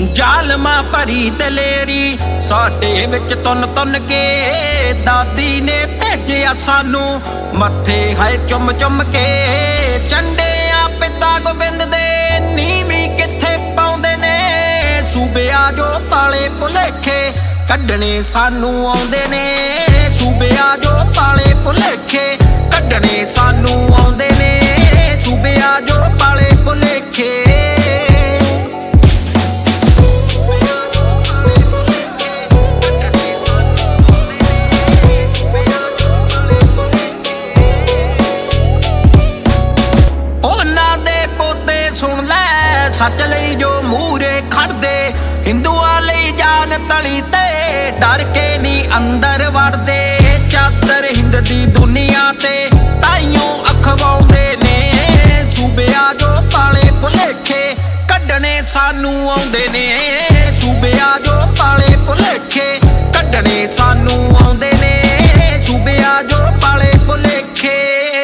जालमा भरी दलेरी साडे विच तुन तुन के दादी ने भेजिया सानू मत्थे हाय चुम चुम के चंडिया पिता गोबिंद दे नीवी किथे पाउंदे ने सूबिया जो पाले भुलेखे कड्डणे सानू आउंदे ने सूबिया जो पाले भुलेखे कड्डणे सानू आउंदे ने सूबिया जो पाले भुलेखे सच लई जो मूरे खड़दे हिंदुआ लई जान तली ते डर के नी अंदर वड़दे चादर हिंद दी दुनिया ते ताइयों अखवाउंदे ने सूबिया जो पाले भुलेखे कड्डणे सानू आउंदे ने सूबिया जो पाले भुलेखे कड्डणे सानू आउंदे ने सूबिया जो पाले भुलेखे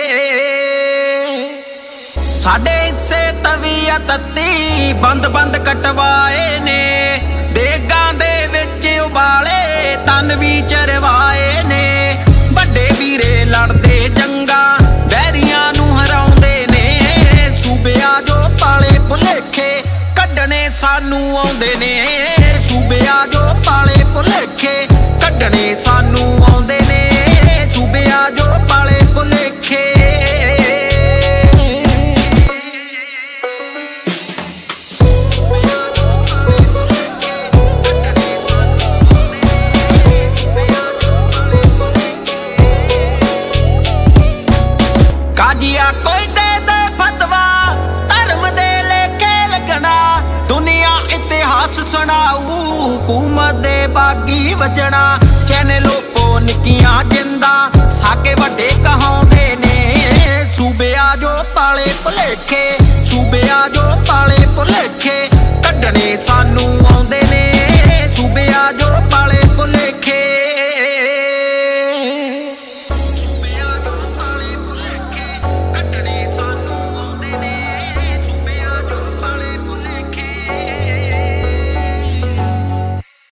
साडे से तवीयत बंद बंद कटवाए ने देगां दे विच उबाले तन भी चरवाए ने बड़े वीरे लड़दे जंगा बैरियां नू हराउंदे ने सूबिया जो पाले भुलेखे कड्डणे सानू आउंदे ने सूबिया जो पाले भुलेखे कड्डणे सानू आउंदे ने सूबिया जो पाले भुलेखे कोई दे दे फतवा धर्म दे लेके लगना दुनिया इतिहास सुनाऊ हुकूमत दे बागी वजना कहने लोगो निकियां जिंदा साके वड्डे कहाउंदे ने सूबिया जो पाले भुलेखे सूबिया जो पाले भुलेखे कड्डणे सानू